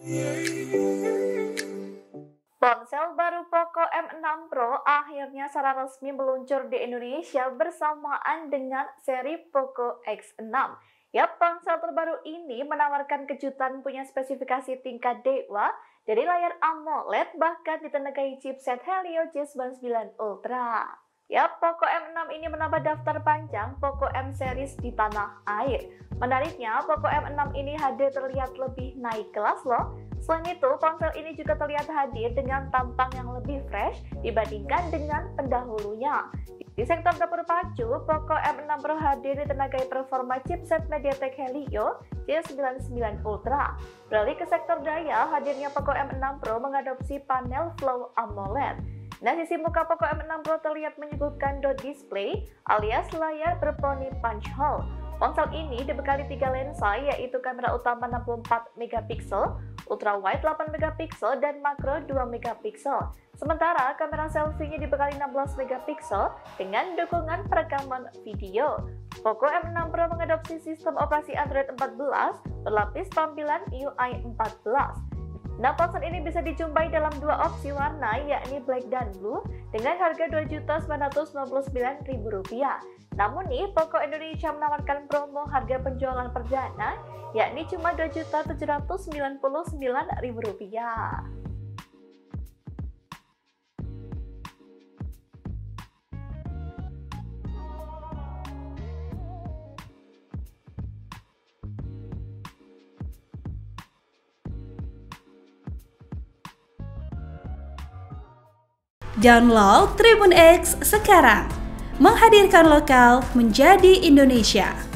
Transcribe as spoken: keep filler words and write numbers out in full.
Ponsel baru Poco M enam Pro akhirnya secara resmi meluncur di Indonesia bersamaan dengan seri Poco X enam. Ya, ponsel terbaru ini menawarkan kejutan punya spesifikasi tingkat dewa dari layar AMOLED bahkan ditenagai chipset Helio G sembilan puluh sembilan Ultra. Ya, Poco M enam ini menambah daftar panjang Poco M series di tanah air. Menariknya, Poco M enam ini hadir terlihat lebih naik kelas loh. Selain itu, ponsel ini juga terlihat hadir dengan tampang yang lebih fresh dibandingkan dengan pendahulunya. Di sektor dapur pacu, Poco M enam Pro hadir ditenagai performa chipset MediaTek Helio G sembilan puluh sembilan Ultra. Beralih ke sektor daya, hadirnya Poco M enam Pro mengadopsi panel Flow AMOLED. Nah, sisi muka Poco M enam Pro terlihat menyuguhkan dot display alias layar berponi punch hole. Ponsel ini dibekali tiga lensa, yaitu kamera utama enam puluh empat megapiksel, ultra wide delapan megapiksel, dan makro dua megapiksel. Sementara kamera selfie-nya dibekali enam belas megapiksel dengan dukungan perekaman video. Poco M enam Pro mengadopsi sistem operasi Android empat belas berlapis tampilan U I empat belas. Nah, ponsel ini bisa dijumpai dalam dua opsi warna, yakni black dan blue, dengan harga dua juta sembilan ratus sembilan puluh sembilan ribu rupiah. Namun nih, Poco Indonesia menawarkan promo harga penjualan perdana, yakni cuma dua juta tujuh ratus sembilan puluh sembilan ribu rupiah. Download Tribun X sekarang, menghadirkan lokal menjadi Indonesia.